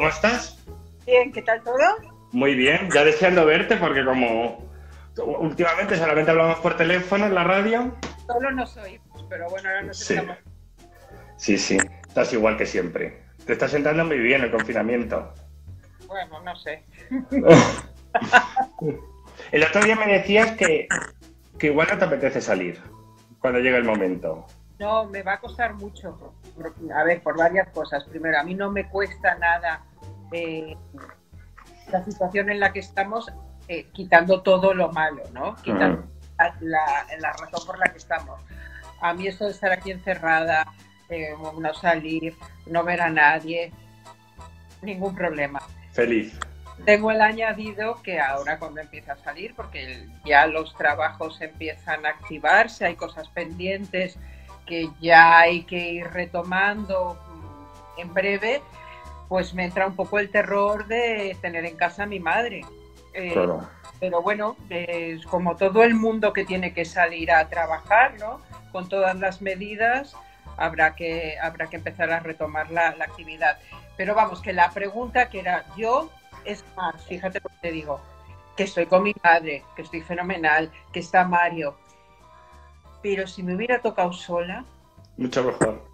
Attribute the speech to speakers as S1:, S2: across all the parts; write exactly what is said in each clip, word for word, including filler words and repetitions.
S1: ¿cómo estás?
S2: Bien, ¿qué tal todo?
S1: Muy bien, ya deseando verte porque como últimamente solamente hablamos por teléfono en la radio.
S2: Solo nos oímos, pero bueno, ahora nos
S1: Sí,
S2: estamos...
S1: sí, sí, estás igual que siempre. Te estás sentando muy bien el confinamiento.
S2: Bueno, no sé.
S1: El otro día me decías que, que igual no te apetece salir cuando llegue el momento.
S2: No, me va a costar mucho. A ver, por varias cosas. Primero, a mí no me cuesta nada eh, la situación en la que estamos, eh, quitando todo lo malo, ¿no? Quitando
S1: Mm.
S2: la, la, la razón por la que estamos. A mí esto de estar aquí encerrada, eh, no salir, no ver a nadie, ningún problema.
S1: Feliz.
S2: Tengo el añadido que ahora cuando empieza a salir, porque ya los trabajos empiezan a activarse, hay cosas pendientes que ya hay que ir retomando en breve, pues me entra un poco el terror de tener en casa a mi madre. Eh,
S1: Claro.
S2: pero bueno, es como todo el mundo que tiene que salir a trabajar, ¿no? Con todas las medidas, habrá que, habrá que empezar a retomar la, la actividad. Pero vamos, que la pregunta que era yo, es más, fíjate lo que te digo, que estoy con mi madre, que estoy fenomenal, que está Mario, pero si me hubiera tocado sola,
S1: Mucho mejor.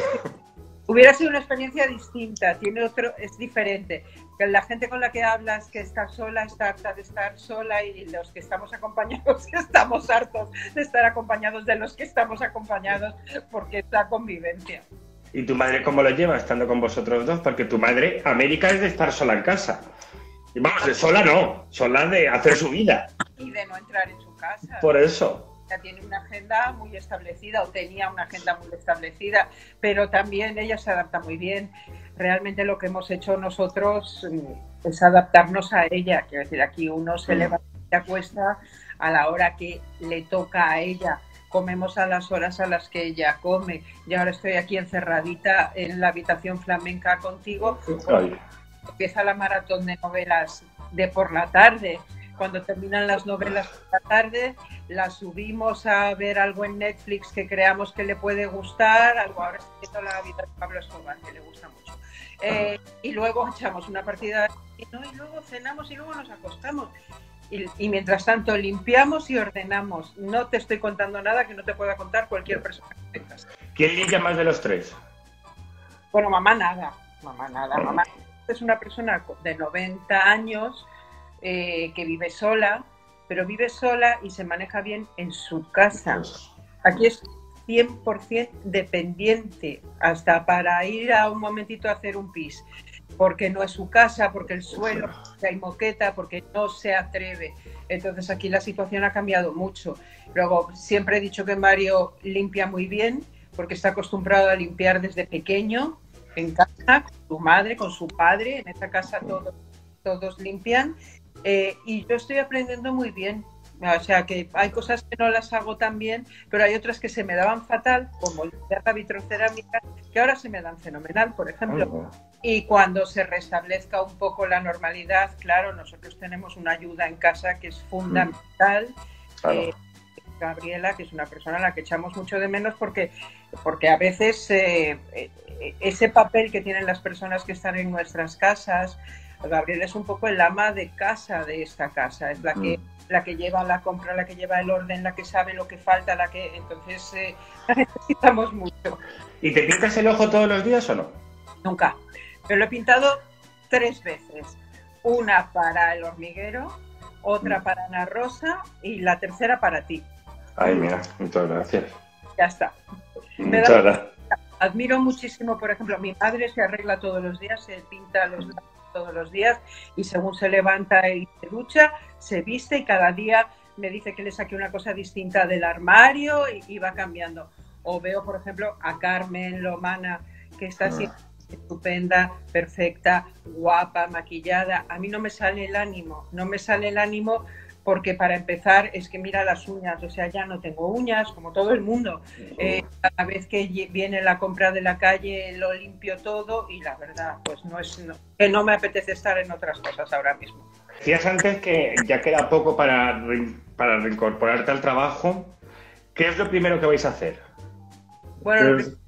S2: hubiera sido una experiencia distinta, tiene otro, es diferente. Que la gente con la que hablas que está sola, está harta de estar sola, y los que estamos acompañados estamos hartos de estar acompañados de los que estamos acompañados, porque es la convivencia.
S1: ¿Y tu madre cómo lo lleva estando con vosotros dos? Porque tu madre, América, es de estar sola en casa. Y vamos, de sola no, sola de hacer su vida.
S2: Y de no entrar en su casa.
S1: Por eso.
S2: Ella tiene una agenda muy establecida, o tenía una agenda muy establecida, pero también ella se adapta muy bien. Realmente lo que hemos hecho nosotros es adaptarnos a ella. Quiero decir, aquí uno se levanta y se acuesta a la hora que le toca a ella. Comemos a las horas a las que ella come. Y ahora estoy aquí encerradita en la habitación flamenca contigo.
S1: Ay.
S2: Empieza la maratón de novelas de por la tarde. Cuando terminan las novelas por la tarde, las subimos a ver algo en Netflix que creamos que le puede gustar. Algo, ahora estoy viendo La vida de Pablo Escobar, que le gusta mucho. Eh, y luego echamos una partida de vino y luego cenamos y luego nos acostamos. Y, y mientras tanto limpiamos y ordenamos. No te estoy contando nada que no te pueda contar cualquier persona que tengas.
S1: ¿Quién limpia más de los tres?
S2: Bueno, mamá nada, mamá nada. Mamá es una persona de noventa años eh, que vive sola, pero vive sola y se maneja bien en su casa. Aquí es cien por ciento dependiente, hasta para ir a un momentito a hacer un pis, porque no es su casa, porque el suelo, porque hay moqueta, porque no se atreve. Entonces aquí la situación ha cambiado mucho. Luego, siempre he dicho que Mario limpia muy bien, porque está acostumbrado a limpiar desde pequeño, en casa, con su madre, con su padre. En esta casa todos, todos limpian. Eh, y yo estoy aprendiendo muy bien. O sea, que hay cosas que no las hago tan bien, pero hay otras que se me daban fatal, como la vitrocerámica, que ahora se me dan fenomenal, por ejemplo. Y cuando se restablezca un poco la normalidad, claro, nosotros tenemos una ayuda en casa que es fundamental.
S1: Claro.
S2: Eh, Gabriela, que es una persona a la que echamos mucho de menos, porque, porque a veces eh, ese papel que tienen las personas que están en nuestras casas, Gabriela es un poco el ama de casa de esta casa, es la que, mm. la que lleva la compra, la que lleva el orden, la que sabe lo que falta, la que entonces eh, la necesitamos mucho.
S1: ¿Y te pintas el ojo todos los días o no?
S2: Nunca, pero lo he pintado tres veces, una para el hormiguero, otra mm. para Ana Rosa y la tercera para ti.
S1: Ay, mira, muchas gracias.
S2: Ya está.
S1: Muchas da... gracias.
S2: Admiro muchísimo, por ejemplo, mi madre se arregla todos los días, se pinta los labios todos los días y según se levanta y se ducha, se viste y cada día me dice que le saque una cosa distinta del armario y, y va cambiando. O veo, por ejemplo, a Carmen Lomana, que está así estupenda, perfecta, guapa, maquillada. A mí no me sale el ánimo, no me sale el ánimo porque para empezar es que mira las uñas, o sea, ya no tengo uñas, como todo el mundo. Eh, cada vez que viene la compra de la calle lo limpio todo y la verdad, pues no es no, que no me apetece estar en otras cosas ahora mismo.
S1: Decías antes que ya queda poco para, para reincorporarte al trabajo. ¿Qué es lo primero que vais a hacer?
S2: Bueno, lo,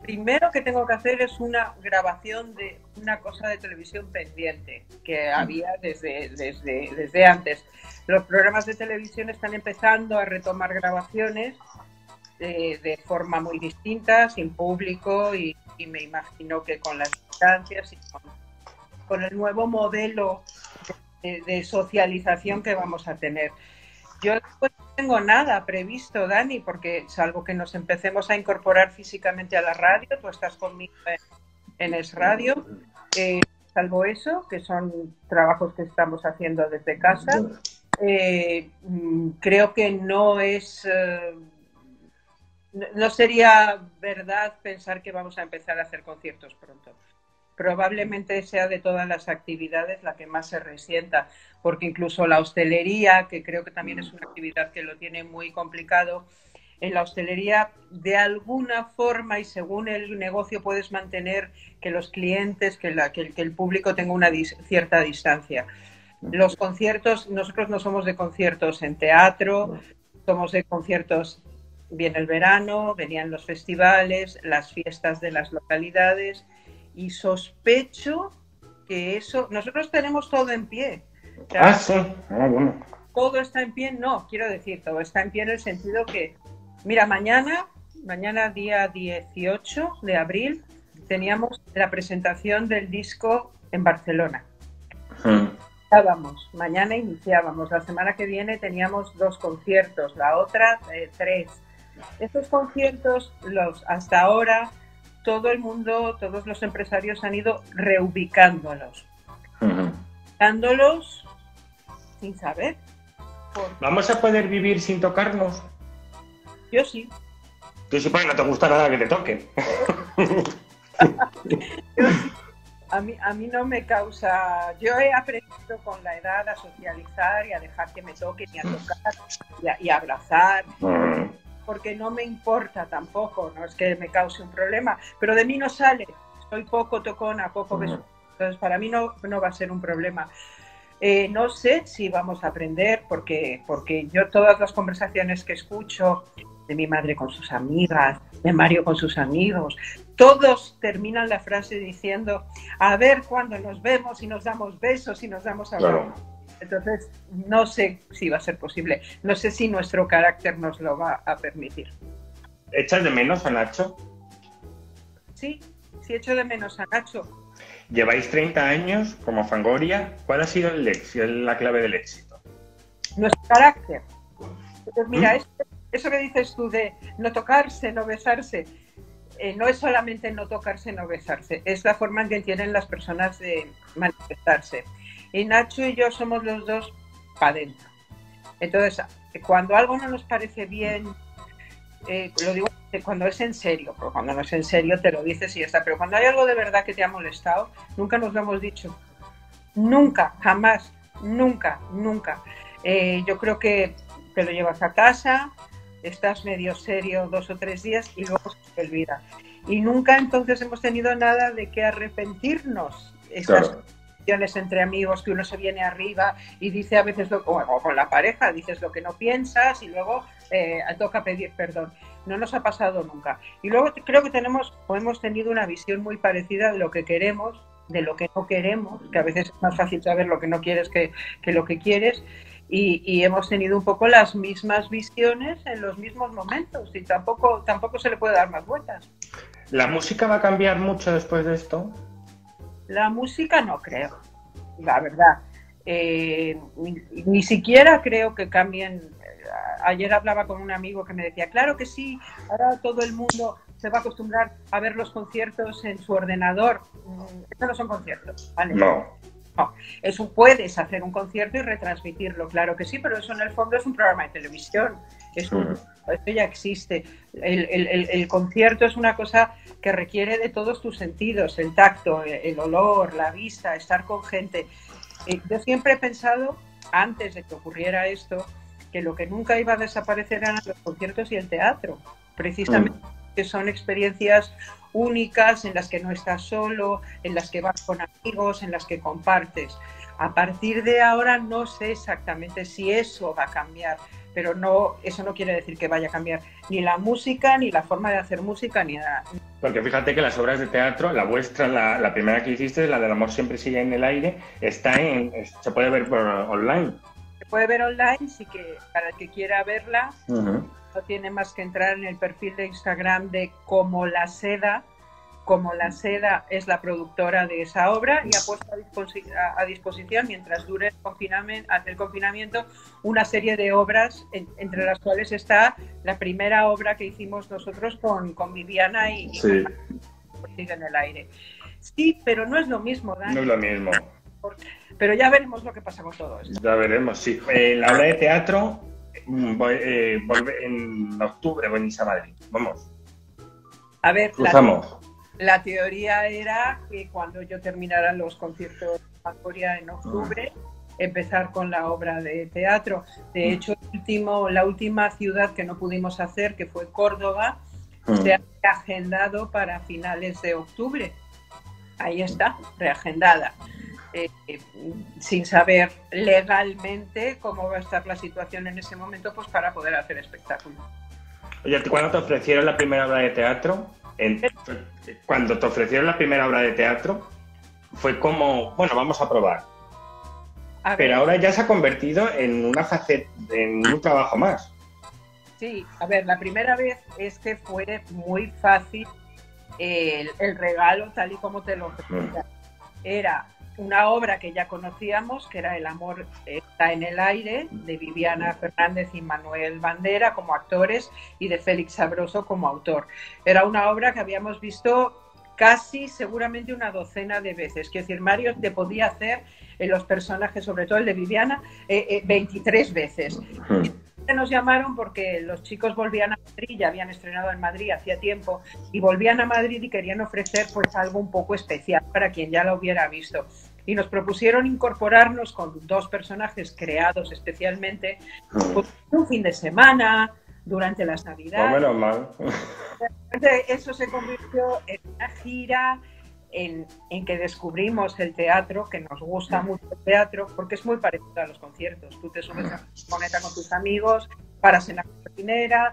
S2: primero que tengo que hacer es una grabación de una cosa de televisión pendiente que había desde, desde, desde antes. Los programas de televisión están empezando a retomar grabaciones de, de forma muy distinta, sin público y, y me imagino que con las distancias y con, con el nuevo modelo de, de socialización que vamos a tener. Yo pues, no tengo nada previsto, Dani, porque salvo que nos empecemos a incorporar físicamente a la radio, tú estás conmigo en, en Es Radio, eh, salvo eso, que son trabajos que estamos haciendo desde casa, eh, creo que no es, eh, no sería verdad pensar que vamos a empezar a hacer conciertos pronto. Probablemente sea de todas las actividades la que más se resienta, porque incluso la hostelería, que creo que también es una actividad que lo tiene muy complicado, en la hostelería de alguna forma y según el negocio puedes mantener que los clientes, que, la, que, el, que el público tenga una dis, cierta distancia. Los conciertos, nosotros no somos de conciertos en teatro, somos de conciertos, viene el verano, venían los festivales, las fiestas de las localidades. Y sospecho que eso... Nosotros tenemos todo en pie. O sea,
S1: ah, sí. Ah, bueno.
S2: Todo está en pie, no, quiero decir, todo está en pie en el sentido que... Mira, mañana, mañana día dieciocho de abril, teníamos la presentación del disco en Barcelona.
S1: Hmm.
S2: Iniciábamos, mañana iniciábamos. La semana que viene teníamos dos conciertos, la otra eh, tres. Estos conciertos, los hasta ahora... todo el mundo, todos los empresarios han ido reubicándolos. Uh-huh. Dándolos sin saber. Por...
S1: ¿Vamos a poder vivir sin tocarnos?
S2: Yo sí.
S1: Tú sí, porque no te gusta nada que te toquen.
S2: Yo sí. A mí, a mí no me causa... Yo he aprendido con la edad a socializar y a dejar que me toquen y a tocar y a, y a abrazar. Uh-huh. Porque no me importa tampoco, no es que me cause un problema, pero de mí no sale, soy poco tocona, poco besuda, entonces para mí no, no va a ser un problema. Eh, no sé si vamos a aprender, porque, porque yo todas las conversaciones que escucho de mi madre con sus amigas, de Mario con sus amigos, todos terminan la frase diciendo, a ver cuándo nos vemos y nos damos besos y nos damos abrazos. Claro. Entonces, no sé si va a ser posible. No sé si nuestro carácter nos lo va a permitir.
S1: ¿Echas de menos a Nacho?
S2: Sí, sí echo de menos a Nacho.
S1: Lleváis treinta años como Fangoria. ¿Cuál ha sido el éxito, la clave del éxito?
S2: Nuestro carácter. Entonces, mira, ¿Mm? eso, eso que dices tú de no tocarse, no besarse, eh, no es solamente no tocarse, no besarse. Es la forma en que tienen las personas de manifestarse. Y Nacho y yo somos los dos para adentro. Entonces, cuando algo no nos parece bien, eh, lo digo cuando es en serio, porque cuando no es en serio te lo dices y ya está. Pero cuando hay algo de verdad que te ha molestado, nunca nos lo hemos dicho. Nunca, jamás, nunca, nunca. Eh, yo creo que te lo llevas a casa, estás medio serio dos o tres días y luego se te olvida. Y nunca entonces hemos tenido nada de que arrepentirnos. Estas claro. Entre amigos que uno se viene arriba y dice a veces, lo, o con la pareja, dices lo que no piensas y luego eh, toca pedir perdón. No nos ha pasado nunca. Y luego creo que tenemos o hemos tenido una visión muy parecida de lo que queremos, de lo que no queremos, que a veces es más fácil saber lo que no quieres que, que lo que quieres. Y, y hemos tenido un poco las mismas visiones en los mismos momentos y tampoco, tampoco se le puede dar más vueltas.
S1: ¿La música va a cambiar mucho después de esto?
S2: La música no creo, la verdad. Eh, ni, ni siquiera creo que cambien. Ayer hablaba con un amigo que me decía, claro que sí, ahora todo el mundo se va a acostumbrar a ver los conciertos en su ordenador. Estos no son conciertos, ¿vale?
S1: No.
S2: No, eso puedes hacer un concierto y retransmitirlo, claro que sí, pero eso en el fondo es un programa de televisión. Es un, esto ya existe. El, el, el, el concierto es una cosa que requiere de todos tus sentidos, el tacto, el olor, la vista, estar con gente. Eh, yo siempre he pensado, antes de que ocurriera esto, que lo que nunca iba a desaparecer eran los conciertos y el teatro, precisamente mm. que son experiencias únicas en las que no estás solo, en las que vas con amigos, en las que compartes. A partir de ahora no sé exactamente si eso va a cambiar, pero no, eso no quiere decir que vaya a cambiar ni la música, ni la forma de hacer música, ni nada.
S1: Porque fíjate que las obras de teatro, la vuestra, la, la primera que hiciste, la del amor siempre sigue en el aire, está en, se puede ver por online.
S2: Se puede ver online, sí, que para el que quiera verla,
S1: Uh-huh.
S2: no tiene más que entrar en el perfil de Instagram de Como la Seda. Como la Seda es la productora de esa obra y ha puesto a, disposi a, a disposición, mientras dure el confinamiento, el confinamiento, una serie de obras, en, entre las cuales está la primera obra que hicimos nosotros con, con Viviana y, y
S1: sí.
S2: con Sigue en el aire. Sí, pero no es lo mismo, Dani.
S1: No es lo mismo.
S2: Pero ya veremos lo que pasa con todo esto.
S1: Ya veremos, sí. Eh, la obra de teatro eh, vuelve en octubre, venís a Madrid. Vamos.
S2: A ver,
S1: cruzamos.
S2: La, la teoría era que cuando yo terminara los conciertos de Fangoria en octubre, uh. empezar con la obra de teatro. De hecho, el último, la última ciudad que no pudimos hacer, que fue Córdoba, uh. se ha reagendado para finales de octubre. Ahí está, reagendada. Eh, eh, sin saber legalmente cómo va a estar la situación en ese momento, pues para poder hacer espectáculo.
S1: Oye, ¿cuándo te ofrecieron la primera obra de teatro? En, cuando te ofrecieron la primera obra de teatro, fue como, bueno, vamos a probar. A Pero ahora ya se ha convertido en una faceta, en un trabajo más.
S2: Sí, a ver, la primera vez es que fue muy fácil el, el regalo tal y como te lo ofrecía. Mm. Era una obra que ya conocíamos, que era El amor está en el aire, de Viviana Fernández y Manuel Bandera como actores y de Félix Sabroso como autor. Era una obra que habíamos visto casi seguramente una docena de veces. Quiero decir, Mario te podía hacer en los personajes, sobre todo el de Viviana, eh, eh, veintitrés veces. Y nos llamaron porque los chicos volvían a Madrid, ya habían estrenado en Madrid hacía tiempo, y volvían a Madrid y querían ofrecer pues algo un poco especial para quien ya lo hubiera visto. Y nos propusieron incorporarnos con dos personajes creados especialmente pues, un fin de semana, durante las Navidades.
S1: No, menos mal.
S2: Eso se convirtió en una gira en, en que descubrimos el teatro, que nos gusta mucho el teatro, porque es muy parecido a los conciertos. Tú te subes a la furgoneta con tus amigos, paras en la cocinera,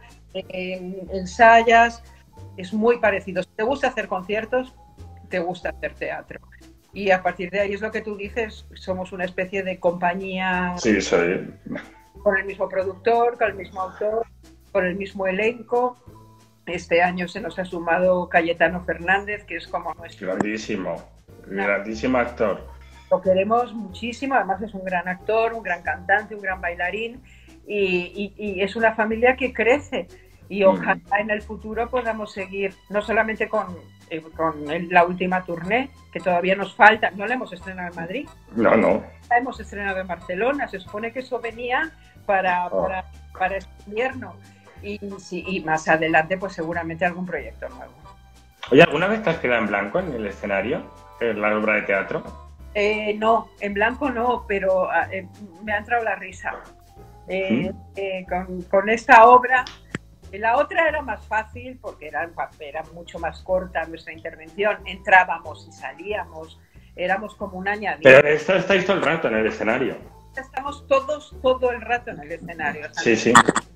S2: en, ensayas, es muy parecido. Si te gusta hacer conciertos, te gusta hacer teatro. Y a partir de ahí es lo que tú dices, somos una especie de compañía.
S1: Sí, soy.
S2: Con el mismo productor, con el mismo autor, con el mismo elenco. Este año se nos ha sumado Cayetano Fernández, que es como nuestro...
S1: Grandísimo, grandísimo actor.
S2: Lo queremos muchísimo, además es un gran actor, un gran cantante, un gran bailarín, y, y, y es una familia que crece. Y ojalá mm. en el futuro podamos seguir, no solamente con, eh, con el, la última tournée, que todavía nos falta, no la hemos estrenado en Madrid.
S1: No, no.
S2: La hemos estrenado en Barcelona, se supone que eso venía para, oh. para, para este invierno. Y, sí, y más adelante, pues seguramente algún proyecto nuevo.
S1: Oye, ¿alguna vez te has quedado en blanco en el escenario, en la obra de teatro?
S2: Eh, no, en blanco no, pero eh, me ha entrado la risa. Eh, ¿Mm? eh, con, con esta obra, la otra era más fácil porque era, era mucho más corta nuestra intervención. Entrábamos y salíamos, éramos como un añadido.
S1: Pero esto estáis todo el rato en el escenario.
S2: Estamos todos todo el rato en el escenario.
S1: Sí, sí.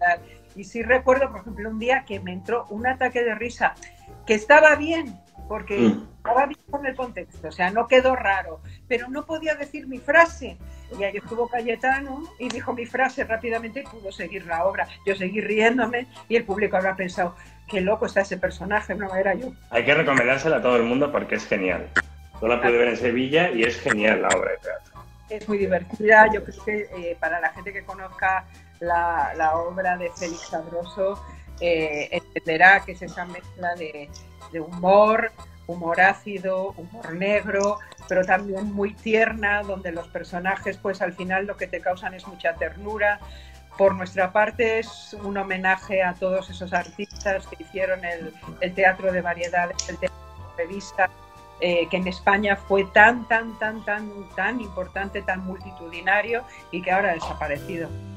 S2: Y sí recuerdo, por ejemplo, un día que me entró un ataque de risa, que estaba bien, porque mm. estaba bien con el contexto, o sea, no quedó raro, pero no podía decir mi frase. Y ahí estuvo Cayetano y dijo mi frase rápidamente y pudo seguir la obra. Yo seguí riéndome y el público habrá pensado, qué loco está ese personaje, no era yo.
S1: Hay que recomendársela a todo el mundo porque es genial. Yo la pude ver en Sevilla y es genial la obra de teatro.
S2: Es muy divertida, yo creo que eh, para la gente que conozca la, la obra de Félix Sabroso eh, entenderá que es esa mezcla de, de humor, humor ácido, humor negro, pero también muy tierna, donde los personajes pues al final lo que te causan es mucha ternura. Por nuestra parte es un homenaje a todos esos artistas que hicieron el, el teatro de variedades, el teatro de revista, Eh, que en España fue tan, tan, tan, tan, tan importante, tan multitudinario y que ahora ha desaparecido.